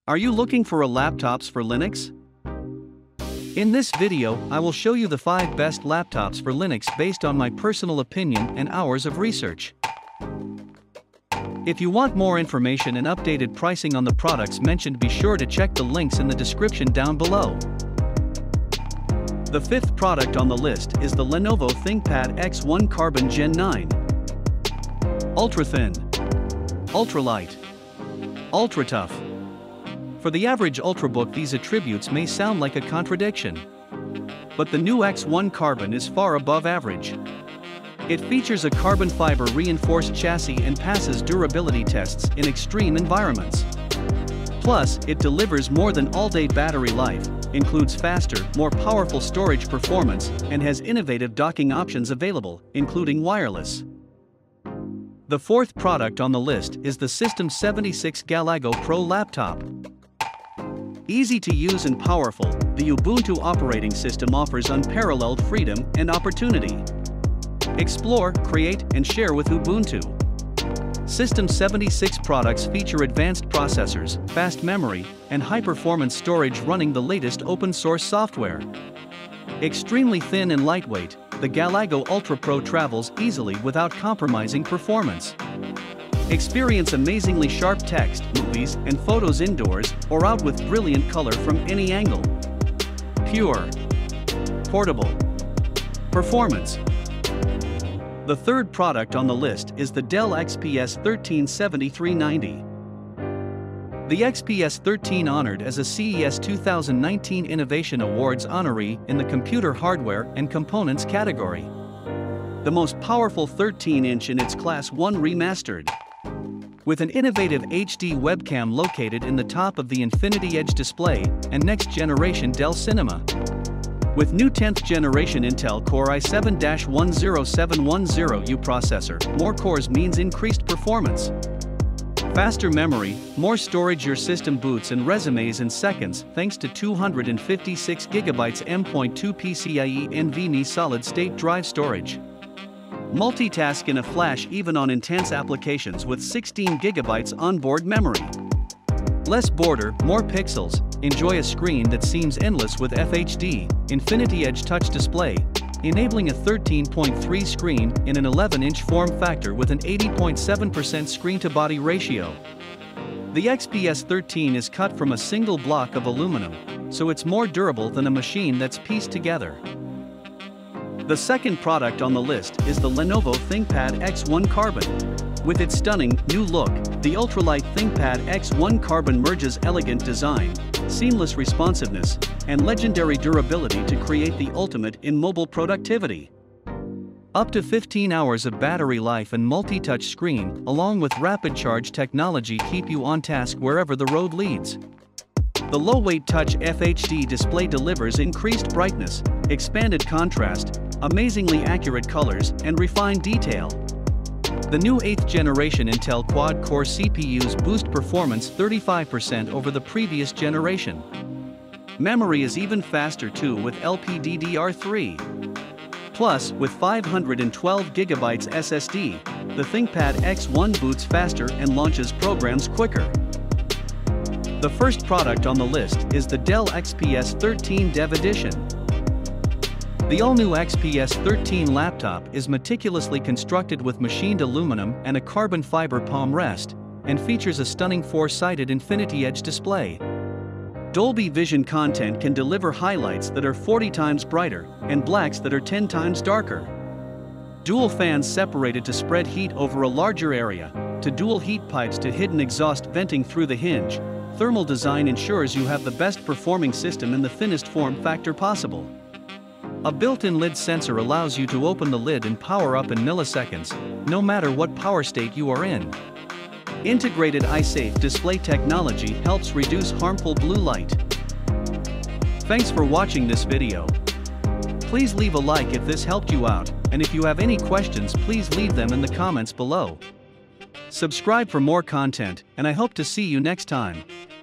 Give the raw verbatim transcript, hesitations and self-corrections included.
Are you looking for a laptops for Linux? In this video, I will show you the five best laptops for Linux based on my personal opinion and hours of research. If you want more information and updated pricing on the products mentioned, be sure to check the links in the description down below. The fifth product on the list is the Lenovo ThinkPad X one Carbon Gen nine. Ultra thin, ultra light, ultra tough. For the average Ultrabook, these attributes may sound like a contradiction. But the new X one Carbon is far above average. It features a carbon fiber reinforced chassis and passes durability tests in extreme environments. Plus, it delivers more than all-day battery life, includes faster, more powerful storage performance, and has innovative docking options available, including wireless. The fourth product on the list is the System seventy-six Galago Pro laptop. Easy to use and powerful, the Ubuntu operating system offers unparalleled freedom and opportunity. Explore, create, and share with Ubuntu. System seventy-six products feature advanced processors, fast memory, and high-performance storage running the latest open-source software. Extremely thin and lightweight, the Galago Ultra Pro travels easily without compromising performance. Experience amazingly sharp text, movies, and photos indoors or out with brilliant color from any angle. Pure. Portable. Performance. The third product on the list is the Dell X P S thirteen seventy-three ninety. The X P S thirteen honored as a C E S two thousand nineteen Innovation Awards honoree in the computer hardware and components category. The most powerful thirteen inch in its class one remastered. With an innovative H D webcam located in the top of the Infinity Edge display and next-generation Dell Cinema. With new tenth generation Intel Core i seven one zero seven one zero U processor, more cores means increased performance. Faster memory, more storage. Your system boots and resumes in seconds thanks to two hundred fifty-six gigabytes M dot two PCIe NVMe solid-state drive storage. Multitask in a flash even on intense applications with sixteen gigabytes onboard memory. Less border, more pixels. Enjoy a screen that seems endless with F H D, Infinity Edge touch display, enabling a thirteen point three screen in an eleven inch form factor with an eighty point seven percent screen-to-body ratio. The X P S thirteen is cut from a single block of aluminum, so it's more durable than a machine that's pieced together. The second product on the list is the Lenovo ThinkPad X one Carbon. With its stunning, new look, the ultralight ThinkPad X one Carbon merges elegant design, seamless responsiveness, and legendary durability to create the ultimate in mobile productivity. Up to fifteen hours of battery life and multi-touch screen, along with rapid charge technology, keep you on task wherever the road leads. The low-weight touch F H D display delivers increased brightness, expanded contrast, amazingly accurate colors, and refined detail. The new eighth generation Intel quad-core C P Us boost performance thirty-five percent over the previous generation. Memory is even faster too with L P D D R three. Plus, with five hundred twelve gigabytes S S D, the ThinkPad X one boots faster and launches programs quicker. The first product on the list is the Dell X P S thirteen Dev Edition. The all-new X P S thirteen laptop is meticulously constructed with machined aluminum and a carbon fiber palm rest, and features a stunning four-sided Infinity Edge display. Dolby Vision content can deliver highlights that are forty times brighter, and blacks that are ten times darker. Dual fans separated to spread heat over a larger area, to dual heat pipes to hidden exhaust venting through the hinge. Thermal design ensures you have the best performing system in the thinnest form factor possible. A built-in lid sensor allows you to open the lid and power up in milliseconds, no matter what power state you are in. Integrated eye-safe display technology helps reduce harmful blue light. Thanks for watching this video. Please leave a like if this helped you out, and if you have any questions, please leave them in the comments below. Subscribe for more content, and I hope to see you next time.